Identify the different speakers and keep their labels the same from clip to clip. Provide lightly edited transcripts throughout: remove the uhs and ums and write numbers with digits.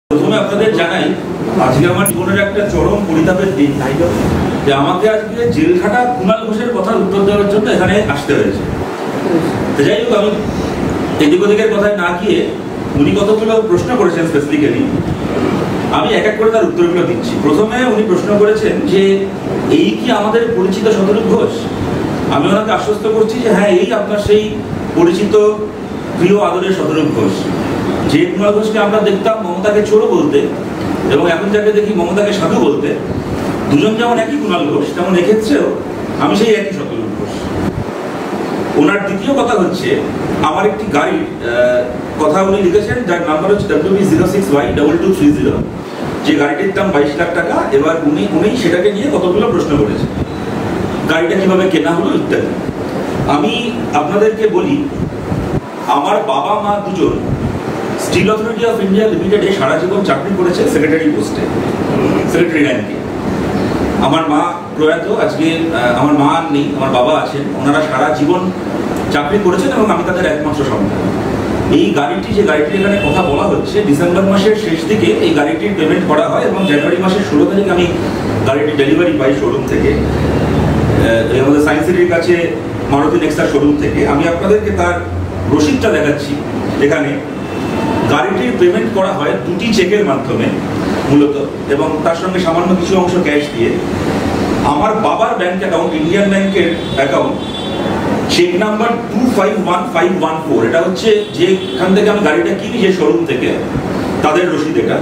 Speaker 1: প্রথমে আপনাদের জানাই আজকে আমার জীবনের একটা চরম পরিতাপের দিন, যে আমাকে আজকে জেলখাটা কুণাল ঘোষের কথার উত্তর দেওয়ার জন্য এখানে আসতে হয়েছে। যাই হোক, আমি এদিক ওদিকের কথায় না গিয়ে উনি কতগুলো প্রশ্ন করেছেন স্পেসিফিক্যালি, আমি এক এক করে তার উত্তরগুলো দিচ্ছি। প্রথমে উনি প্রশ্ন করেছেন যে এই কি আমাদের পরিচিত শতরূপ ঘোষ? আমি ওনাকে আশ্বস্ত করছি যে হ্যাঁ, এই আপনার সেই পরিচিত প্রিয় আদরের শতরূপ ঘোষ, যে কুণাল ঘোষকে আমরা দেখতাম মমতাকে চোরো বলতে, এবং এখন যাকে দেখি মমতাকে সাধু বলতে। দুজন যেমন একই কুণাল ঘোষ, তেমন এক্ষেত্রেও আমি সেই একই শতরূপ ঘোষ। ওনার দ্বিতীয় কথা হচ্ছে, আমার একটি গাড়ির কথা উনি লিখেছেন, যার নাম্বার হচ্ছে WB06Y2230, যে গাড়িটির দাম 22 লাখ টাকা। এবার উনি সেটাকে নিয়ে কতগুলো প্রশ্ন করেছেন, গাড়িটা কিভাবে কেনা হলো ইত্যাদি। আমি আপনাদেরকে বলি, আমার বাবা মা দুজন স্টিল অথরিটি অফ ইন্ডিয়া লিমিটেডে সারা জীবন চাকরি করেছে, সেক্রেটারি পোস্টে, সেক্রেটারি র্যাঙ্কে। আমার মা প্রয়াত, আজকে আমার মা নেই, আমার বাবা আছেন। ওনারা সারা জীবন চাকরি করেছেন এবং আমি তাদের একমাত্র সন্তান। এই গাড়িটি, যে গাড়িটির এখানে কথা বলা হচ্ছে, ডিসেম্বর মাসের শেষ দিকে এই গাড়িটির পেমেন্ট করা হয় এবং জানুয়ারি মাসের 16 তারিখ আমি গাড়িটি ডেলিভারি পাই শোরুম থেকে, আমাদের সায়েন্স সিটির কাছে মারুতি নেক্সা শোরুম থেকে। আমি আপনাদেরকে তার রসিদটা দেখাচ্ছি। এখানে গাড়িটির পেমেন্ট করা হয় দুটি চেকের মাধ্যমে মূলত, এবং তার সঙ্গে সামান্য কিছু অংশ ক্যাশ দিয়ে। আমার বাবার ব্যাংক অ্যাকাউন্ট, ইন্ডিয়ান ব্যাংকের অ্যাকাউন্ট, চেক নাম্বার 251514, এটা হচ্ছে যেখান থেকে আমি গাড়িটা কিনি, যে শোরুম থেকে, তাদের রসিদ। এটা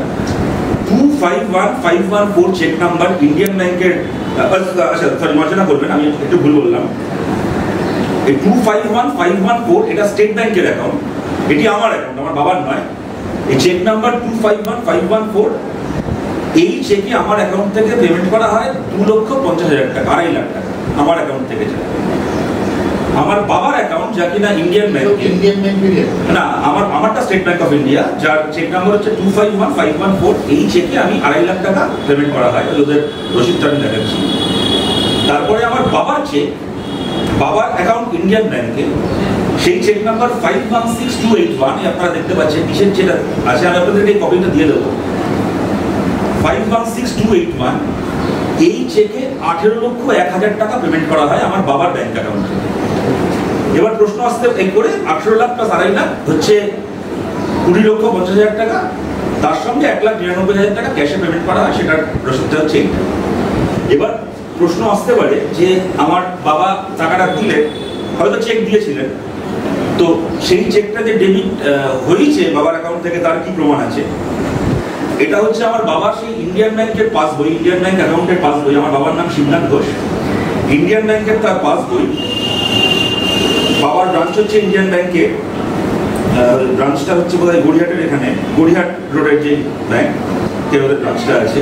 Speaker 1: 251514 চেক নাম্বার ইন্ডিয়ান ব্যাংকের। আচ্ছা, সরি, মার্জনা করবেন, আমি একটু ভুল বললাম। এই 251514 এটা স্টেট ব্যাংকের অ্যাকাউন্ট, এটি আমার অ্যাকাউন্ট, আমার বাবার নয়। এই চেক নাম্বার 251514, এই চেকে আমার অ্যাকাউন্ট থেকে পেমেন্ট করা হয় 2,50,000 টাকা, 2.5 লাখ টাকা আমার অ্যাকাউন্ট থেকে যায়। আমার বাবার অ্যাকাউন্ট, যা কিনা ইন্ডিয়ান ব্যাংক, না, আমারটা স্টেট ব্যাংক অফ ইন্ডিয়া, যার চেক নাম্বার হচ্ছে 251514, এই চেকে আমি 2.5 লাখ টাকা পেমেন্ট করা হয়। ওদের রসিদটা আমি দেখাচ্ছি। তারপরে আমার বাবার চেক, বাবার অ্যাকাউন্ট ইন্ডিয়ান ব্যাংকে, সেই চেক নাম্বার 516281, আপনারা দেখতে পাচ্ছেন কিসের যেটা আছে, আমি আপনাদেরকে এই কপিটা দিয়ে দেবো। 516281, এই চেকে 18,01,000 টাকা পেমেন্ট করা হয় আমার বাবার ব্যাংক অ্যাকাউন্টে। এবার প্রশ্ন আসতে এই করে 18 লাখ প্লাস 2.5 লাখ হচ্ছে 20,50,000 টাকা। তার সঙ্গে 1,99,000 টাকা ক্যাশে পেমেন্ট করা হয়, সেটার রসিদটা হচ্ছে এইটা। এবার প্রশ্ন আসতে পারে যে আমার বাবা টাকাটা দিলে, হয়তো চেক দিয়েছিলেন, তো সেই চেকটা যে ডেবিট হয়েছে বাবার অ্যাকাউন্ট থেকে, তার কি প্রমাণ আছে? এটা হচ্ছে আমার বাবার সেই ইন্ডিয়ান ব্যাংকের পাসবই, ইন্ডিয়ান ব্যাংক অ্যাকাউন্টের পাসবই। আমার বাবার নাম শিবনাথ ঘোষ, ইন্ডিয়ান ব্যাংকের তার পাসবই। বাবার ব্রাঞ্চ হচ্ছে ইন্ডিয়ান ব্যাংকের, ব্রাঞ্চটা হচ্ছে বোধহয় গড়িয়াহাটের, এখানে গড়িয়াহাট রোডের যে ব্যাংক, ওদের ব্রাঞ্চটা আছে।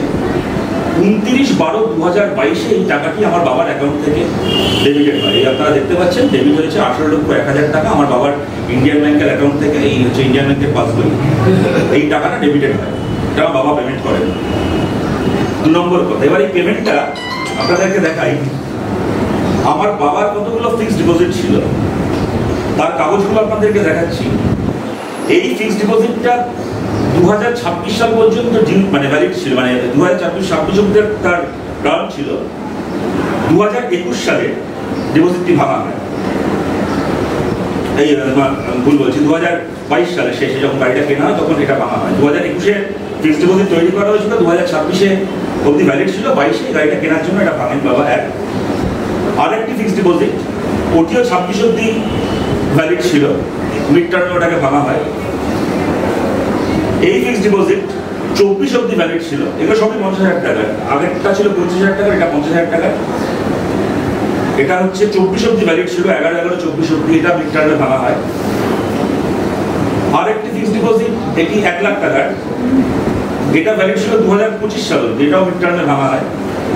Speaker 1: 29/12/2022 এই টাকাটি আমার বাবার অ্যাকাউন্ট থেকে ডেবিটেড হয়। এই আপনারা দেখতে পাচ্ছেন, ডেবিট হয়েছে 18,01,000 টাকা আমার বাবার ইন্ডিয়ান ব্যাংকের অ্যাকাউন্ট থেকে। এই হচ্ছে ইন্ডিয়ান ব্যাংকের পাসবই, এই টাকাটা ডেবিটেড হয়, এটা আমার বাবা পেমেন্ট করেন। 2 নম্বর কথা, এবার এই পেমেন্টটা আপনাদেরকে দেখাই। আমার বাবার কতগুলো ফিক্সড ডিপোজিট ছিল, তার কাগজগুলো আপনাদেরকে দেখাচ্ছি। এই ফিক্সড ডিপোজিটটা 2026 সাল পর্যন্ত মানে ভ্যালিড ছিল, মানে 2026 অব্দি তার টার্ম ছিল। 2021 সালে ডিপোজিটটি ভাঙা হয়। এই ভুল বলছি, 2022 সালে শেষে যখন গাড়িটা কেনা হয়, তখন এটা ভাঙা হয়। 2021-এ ফিক্সড ডিপোজিট তৈরি করা হয়েছিল, 2026-এ অব্দি ভ্যালিড ছিল, 22-এ গাড়িটা কেনার জন্য এটা ভাঙেন বাবা। আরেকটি ফিক্সড ডিপোজিট, ওটিও 26 অব্দি ভ্যালিড ছিল, মিড টার্মে ওটাকে ভাঙা হয়। এই ফিক্সড ডিপোজিট 24 অব্দি ভ্যালিড ছিল, এগুলো সবই 50,000 টাকা। আগেরটা ছিল 25,000 টাকা, এটা 50,000 টাকা। এটা হচ্ছে 24 অব্দি ভ্যালিড ছিল, 11/11/24 অব্দি, এটা মিড টার্মে ভাঙা হয়। আরেকটি ফিক্সড ডিপোজিট, এটি 1 লাখ টাকার, এটা ভ্যালিড ছিল 2025 সাল অব্দি, এটাও মিড টার্মে ভাঙা হয়।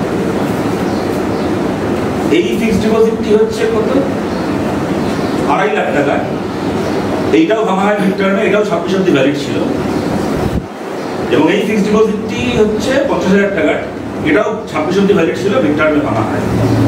Speaker 1: এই ফিক্সড ডিপোজিটটি হচ্ছে কত, 2.5 লাখ টাকা, এইটাও ভাঙা হয় মিড টার্মে, এটাও 26 অব্দি ভ্যালিড ছিল। এবং এই ফিক্সড ডিপোজিটটি হচ্ছে 50,000 টাকার, এটাও 26 অব্দি ভ্যালিড ছিল, মিড টার্মে ভাঙা হয়।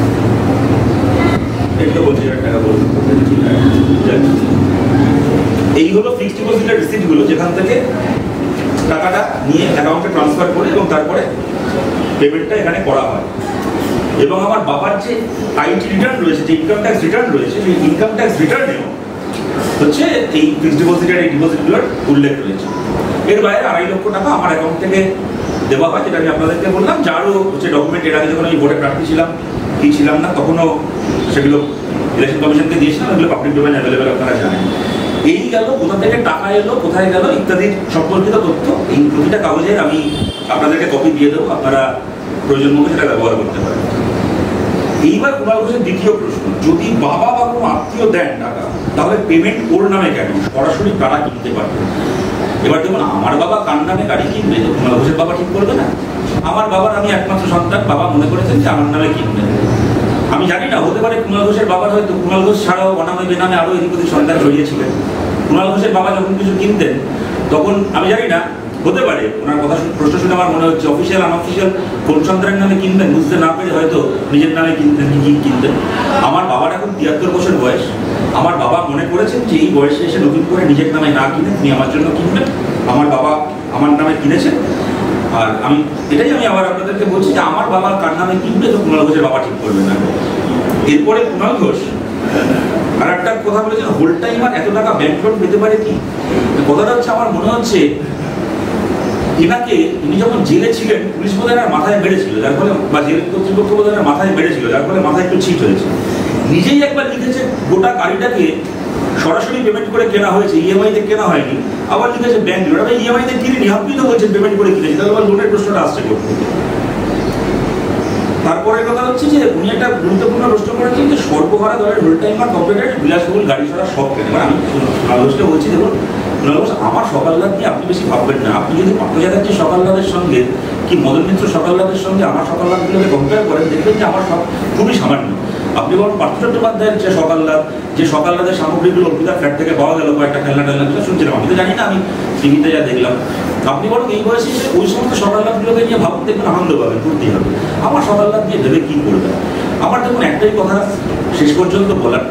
Speaker 1: এটা 25,000 টাকা বলুন। এই হলো ফিক্সড ডিপোজিটের রিসিপ্ট গুলো, যেখান থেকে টাকাটা নিয়ে অ্যাকাউন্টে ট্রান্সফার করে এবং তারপরে পেমেন্টটা এখানে করা হয়। এবং আমার বাবার যে আইটি রিটার্ন রয়েছে, যে ইনকাম ট্যাক্স রিটার্ন রয়েছে, সেই ইনকাম ট্যাক্স রিটার্নেও হচ্ছে এই ফিক্সড ডিপোজিট আর এই ডিপোজিটগুলোর উল্লেখ রয়েছে। এর বাইরে 2.5 লক্ষ টাকা আমার অ্যাকাউন্ট থেকে দেওয়া হয়, যেটা আমি আপনাদেরকে বললাম। যারও হচ্ছে ডকুমেন্ট এর আগে যখন আমি ভোটে প্রার্থী ছিলাম কি ছিলাম না, তখনও সেগুলো ইলেকশন কমিশনকে দিয়েছিলাম, এগুলো পাবলিক ডোমেইন অ্যাভেলেবেল, আপনারা জানেন। এই গেল কোথা থেকে টাকা এলো, কোথায় গেল ইত্যাদি সম্পর্কিত তথ্য। এই প্রতিটা কাগজের আমি আপনাদেরকে কপি দিয়ে দেবো, আপনারা প্রয়োজন মতো সেটা ব্যবহার করতে পারেন। এইবার কুণাল ঘোষের দ্বিতীয় প্রশ্ন, যদি বাবা বা কোনো আত্মীয় দেন টাকা, তাহলে পেমেন্ট ওর নামে কেন? সরাসরি কারা কিনতে পারবে? এবার দেখুন, আমার বাবা কার নামে গাড়ি কিনবে, তো কুণাল ঘোষের বাবা ঠিক করবে না। আমার বাবার আমি একমাত্র সন্তান, বাবা মনে করেছেন যে আমার নামে কিনবে। আমি জানি না, হতে পারে কুণাল ঘোষের বাবার হয়তো কুণাল ঘোষ ছাড়াও অনাময় বেনামে আরো এদিক ওদিক সন্তান জড়িয়েছিলেন। কুণাল ঘোষের বাবা যখন কিছু কিনতেন তখন আমি জানি না, হতে পারে ওনার কথা প্রশ্ন শুনে আমার মনে হচ্ছে অফিসিয়াল আনঅফিসিয়াল কোন সন্তানের নামে কিনতেন বুঝতে না পেরে হয়তো নিজের নামে কিনতেন, কি কিনতেন। আমার বাবার এখন 73 বছর বয়স। আমার বাবা মনে করেছেন যে এই বয়সে এসে নতুন করে নিজের নামে না কিনে তিনি আমার জন্য কিনবেন। আমার বাবা আমার নামে কিনেছেন। আর এটাই আমি আবার আপনাদেরকে বলছি যে আমার বাবা কার নামে কিনবে, তো কুণাল ঘোষের বাবা ঠিক করবে না। এরপরে কুণাল ঘোষ আর একটা কথা বলেছেন, হোল টাইমার এত টাকা ব্যাংক লোন পেতে পারে কি? কথাটা হচ্ছে, আমার মনে হচ্ছে ইনি যখন জেলে ছিলেন পুলিশ প্রধানের মাথায় মেরেছিল, যার ফলে, বা জেল কর্তৃপক্ষ প্রধানের মাথায় মেরেছিল, যার ফলে মাথায় একটু ছিট হয়েছে। নিজেই একবার লিখেছে গোটা গাড়িটাকে সরাসরি পেমেন্ট করে কেনা হয়েছে, ইএমআই তে কেনা হয়নি। আবার লিখেছে ব্যাংক লোন। আমি ইএমআই তে কিনিনি, আপনি তো বলছেন পেমেন্ট করে কিনেছি, তাহলে আবার লোনের প্রশ্নটা আসছে করতে। তারপরে কথা হচ্ছে যে উনি একটা গুরুত্বপূর্ণ প্রশ্ন করেছেন যে সর্বহারা দলের হোল টাইমার কম্পিউটার বিলাসবহুল গাড়ি ছাড়া সব কেনে। মানে আমি কুণাল বলছি, দেখুন কুণাল ঘোষ, আমার সকাললাভ নিয়ে আপনি বেশি ভাববেন না। আপনি যদি পার্থযাত্রীর সকাললাভের সঙ্গে কি মদন মিত্র সকাললাভের সঙ্গে আমার সকাললাভগুলোকে কম্পেয়ার করেন, দেখবেন যে আমার সব খুবই সামান্য। আপনি বরং পার্থ চট্টোপাধ্যায়ের যে সকাললাভের সামগ্রীগুলো অর্পিতার ফ্ল্যাট থেকে পাওয়া গেল, কয়েকটা খেলনা টেলনা শুনছিলাম, আমি তো জানি না, আমি টিভিতে যা দেখলাম। আপনি বরং এই বয়সে ওই সমস্ত সকাললাভগুলোকে নিয়ে ভাবতে দেখবেন, আনন্দ পাবেন, ফুর্তি হবে। আমার সকাললাভ নিয়ে ভেবে কি করবেন? আমার দেখুন একটাই কথা শেষ পর্যন্ত বলার,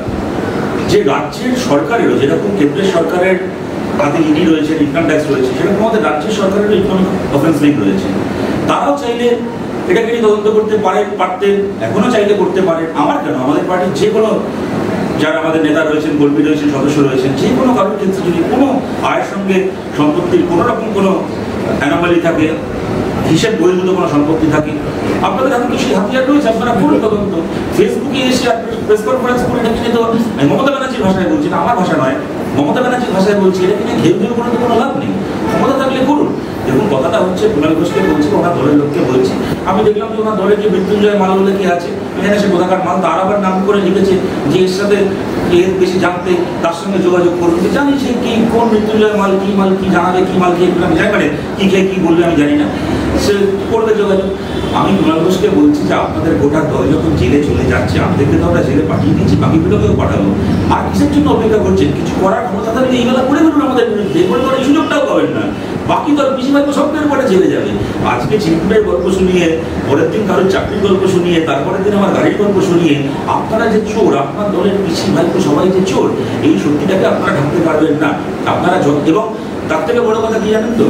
Speaker 1: যে রাজ্যের সরকারেরও যেরকম কেন্দ্রের সরকারের হাতে ইডি রয়েছে, ইনকাম ট্যাক্স রয়েছে, সেরকম আমাদের রাজ্যের সরকারেরও ইকোনমিক অফেন্স লিগ রয়েছে। তারাও চাইলে এটাকে নিয়ে তদন্ত করতে পারতেন, এখনো চাইলে করতে পারেন। আমার কেন, আমাদের পার্টির যে কোনো যারা আমাদের নেতা রয়েছেন, কর্মী রয়েছেন, সদস্য রয়েছেন, যে কোনো কারোর ক্ষেত্রে যদি কোনো আয়ের সঙ্গে সম্পত্তির কোনো রকম কোনো অ্যানোমালি থাকে, হিসেব বহির্ভূত কোনো সম্পত্তি থাকে, আপনাদের এখন কিছু হাতিয়ার রয়েছে, আপনারা করুন তদন্ত। ফেসবুকে এসে প্রেস কনফারেন্স করে এটা কিনে, তো আমি মমতা ব্যানার্জির ভাষায় বলছি না, আমার ভাষা নয়, মমতা ব্যানার্জির ভাষায় বলছি, এটা কিনে ঘেউ ঘেউ করে তো কোনো লাভ নেই। ক্ষমতা থাকলে করুন। দেখুন, কথাটা হচ্ছে কুণাল ঘোষকে বলছি, ওনার দলের লোককে বলছি। আমি দেখলাম যে ওনার দলের যে মৃত্যুঞ্জয় মাল বলে কি আছে, এখানে সে কোথাকার মাল, তার আবার নাম করে লিখেছে যে এর সাথে এর বেশি জানতে তার সঙ্গে যোগাযোগ করুন। জানি সে কি কোন মৃত্যুঞ্জয় মাল কি জানাবে, কি মাল খেয়ে আমি জানি, মানে কি খেয়ে কি বলবে আমি জানি না, সে করবে যোগাযোগ। আমি কুণাল ঘোষকে বলছি যে আপনাদের গোটা দল যখন জেলে চলে যাচ্ছে, আমাদেরকে তো আমরা জেলে পাঠিয়ে দিচ্ছি, বাকিগুলোকেও পাঠাবো। আর কিসের জন্য অপেক্ষা করছেন? কিছু করার ক্ষমতা থাকলে এইগুলো করে ফেলুন আমাদের বিরুদ্ধে, করে করার সুযোগটাও পাবেন না। বাকি দল বেশিরভাগ সবটার পরে জেলে যাবে। আজকে চিরকুটের গল্প শুনিয়ে, পরের দিন কারোর চাকরির গল্প শুনিয়ে, তারপরের দিন আমার গাড়ির গল্প শুনিয়ে আপনারা যে চোর, আপনার দলের বেশিরভাগ সবাই যে চোর, এই সত্যিটাকে আপনারা ঢাকতে পারবেন না। আপনারা এবং তার থেকে বড় কথা কি জানেন তো,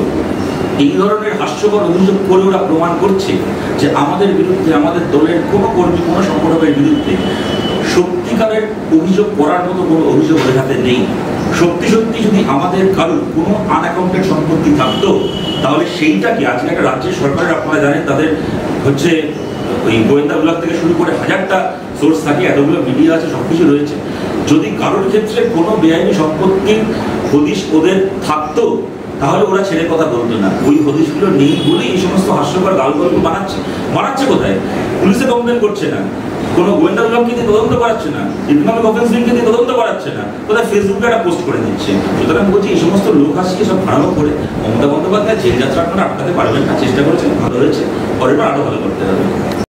Speaker 1: এই ধরনের হাস্যকর অভিযোগ করে ওরা প্রমাণ করছে যে আমাদের বিরুদ্ধে, আমাদের দলের কোনো কর্মী, কোনো সংগঠনের বিরুদ্ধে সত্যিকারের অভিযোগ করার মতো কোনো অভিযোগ ওদের হাতে নেই। সত্যি যদি আমাদের কারোর কোনো আনঅ্যাকাউন্টেড সম্পত্তি থাকতো, তাহলে সেইটাকে আজকে একটা রাজ্যের সরকারের, আপনারা জানেন তাদের হচ্ছে ওই গোয়েন্দা বিভাগ থেকে শুরু করে 1000টা সোর্স থাকে, এতগুলো মিডিয়া আছে, সবকিছু রয়েছে। যদি কারোর ক্ষেত্রে কোনো বেআইনি সম্পত্তির হদিশ ওদের থাকতো, তাহলে ওরা ছেড়ে কথা বলতো না। ওই হদিশগুলো নেই বলেই এই সমস্ত হাস্যকর গাল গল্প বানাচ্ছে কোথায়? পুলিশে কমপ্লেন করছে না, কোনো গোয়েন্দা বিভাগকে দিয়ে তদন্ত করাচ্ছে না, ইকোনমিক অফেন্স লিগকে দিয়ে তদন্ত করাচ্ছে না, কোথায় ফেসবুকে একটা পোস্ট করে দিচ্ছে। সুতরাং বলছি, এই সমস্ত লোক হাসিয়ে সব ভাড়ানো করে মমতা বন্দ্যোপাধ্যায় জেল যাত্রা আপনারা আটকাতে পারবেন না। চেষ্টা করেছেন, ভালো হয়েছে, পরের বার আরো ভালো করতে হবে।